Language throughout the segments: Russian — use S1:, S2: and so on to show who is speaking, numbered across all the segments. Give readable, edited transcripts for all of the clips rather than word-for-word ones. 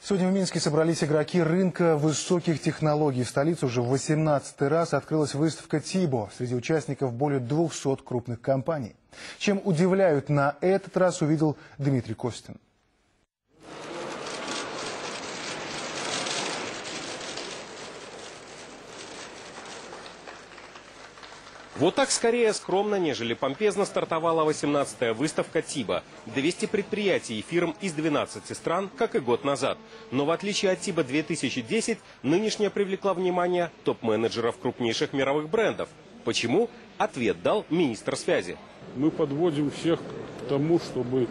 S1: Сегодня в Минске собрались игроки рынка высоких технологий. В столице уже в 18-й раз открылась выставка ТИБО. Среди участников более 200 крупных компаний. Чем удивляют на этот раз, увидел Дмитрий Костин.
S2: Вот так скорее скромно, нежели помпезно стартовала 18-я выставка ТИБО. 200 предприятий и фирм из 12 стран, как и год назад. Но в отличие от ТИБО 2010, нынешняя привлекла внимание топ-менеджеров крупнейших мировых брендов. Почему? Ответ дал министр связи.
S3: Мы подводим всех к тому, чтобы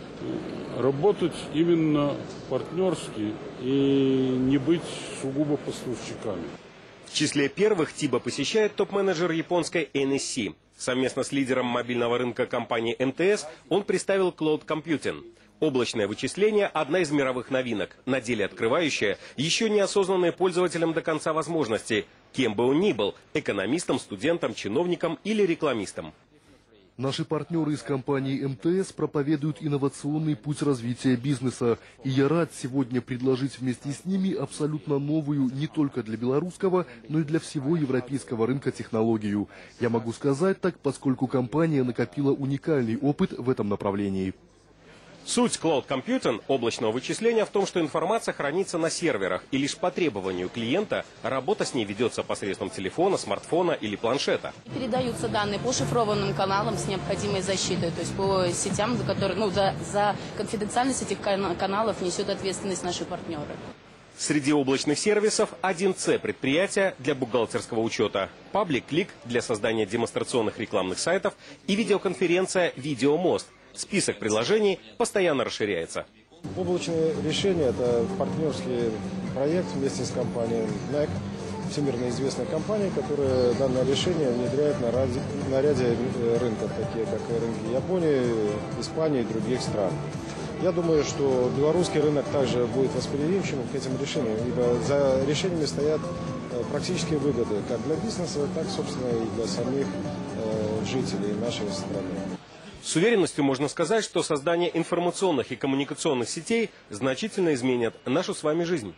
S3: работать именно партнерски и не быть сугубо поставщиками.
S2: В числе первых ТИБО посещает топ-менеджер японской NSC. Совместно с лидером мобильного рынка компании МТС он представил Cloud Computing. Облачное вычисление – одна из мировых новинок, на деле открывающая еще не осознанные пользователям до конца возможности, кем бы он ни был – экономистом, студентом, чиновником или рекламистом.
S4: Наши партнеры из компании МТС проповедуют инновационный путь развития бизнеса. И я рад сегодня предложить вместе с ними абсолютно новую не только для белорусского, но и для всего европейского рынка технологию. Я могу сказать так, поскольку компания накопила уникальный опыт в этом направлении.
S2: Суть Cloud Computing, облачного вычисления, в том, что информация хранится на серверах, и лишь по требованию клиента работа с ней ведется посредством телефона, смартфона или планшета.
S5: Передаются данные по шифрованным каналам с необходимой защитой, то есть по сетям, за которые, за конфиденциальность этих каналов несет ответственность наши партнеры.
S2: Среди облачных сервисов 1С предприятия для бухгалтерского учета, Public Click для создания демонстрационных рекламных сайтов и видеоконференция «Видеомост». Список приложений постоянно расширяется.
S6: Облачное решение – это партнерский проект вместе с компанией NEC, всемирно известной компанией, которая данное решение внедряет на ряде рынков, такие как рынки Японии, Испании и других стран. Я думаю, что белорусский рынок также будет восприимчивым к этим решениям, ибо за решениями стоят практические выгоды как для бизнеса, так, собственно, и для самих жителей нашей страны.
S2: С уверенностью можно сказать, что создание информационных и коммуникационных сетей значительно изменит нашу с вами жизнь.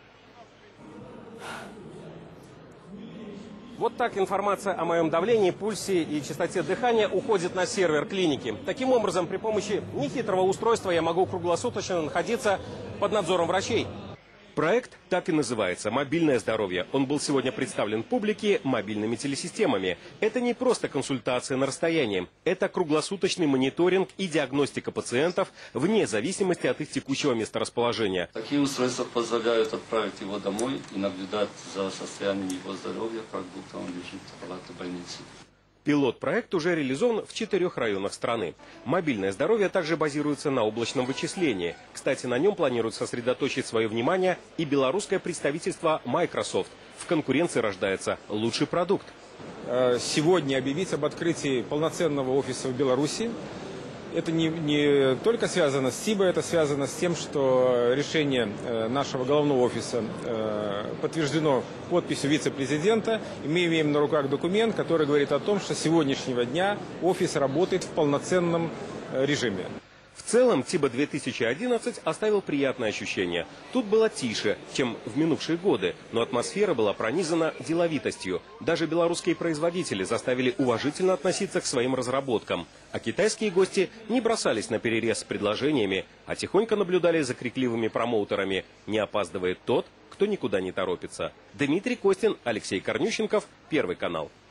S2: Вот так информация о моем давлении, пульсе и частоте дыхания уходит на сервер клиники. Таким образом, при помощи нехитрого устройства я могу круглосуточно находиться под надзором врачей. Проект так и называется «Мобильное здоровье». Он был сегодня представлен публике мобильными телесистемами. Это не просто консультация на расстоянии. Это круглосуточный мониторинг и диагностика пациентов вне зависимости от их текущего месторасположения.
S7: Такие устройства позволяют отправить его домой и наблюдать за состоянием его здоровья, как будто он лежит в палате больницы.
S2: Пилот-проект уже реализован в 4 районах страны. Мобильное здоровье также базируется на облачном вычислении. Кстати, на нем планирует сосредоточить свое внимание и белорусское представительство Microsoft. В конкуренции рождается лучший продукт.
S8: Сегодня объявить об открытии полноценного офиса в Беларуси. Это не только связано с ТИБО, это связано с тем, что решение нашего головного офиса подтверждено подписью вице-президента. И мы имеем на руках документ, который говорит о том, что с сегодняшнего дня офис работает в полноценном режиме.
S2: В целом, ТИБО 2011 оставил приятное ощущение. Тут было тише, чем в минувшие годы, но атмосфера была пронизана деловитостью. Даже белорусские производители заставили уважительно относиться к своим разработкам. А китайские гости не бросались на перерез с предложениями, а тихонько наблюдали за крикливыми промоутерами. Не опаздывает тот, кто никуда не торопится. Дмитрий Костин, Алексей Корнющенков, Первый канал.